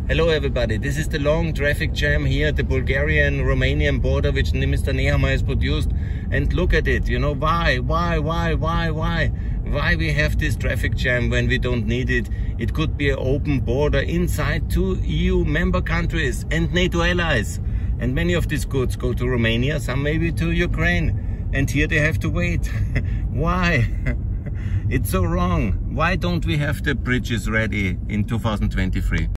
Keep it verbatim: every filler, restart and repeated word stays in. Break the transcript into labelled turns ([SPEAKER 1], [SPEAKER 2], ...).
[SPEAKER 1] Hello everybody, this is the long traffic jam here at the Bulgarian-Romanian border which Mister Nehammer has produced. And look at it, you know, why, why, why, why, why? Why we have this traffic jam when we don't need it? It could be an open border inside two E U member countries and NATO allies. And many of these goods go to Romania, some maybe to Ukraine. And here they have to wait. Why? It's so wrong. Why don't we have the bridges ready in two thousand twenty-three?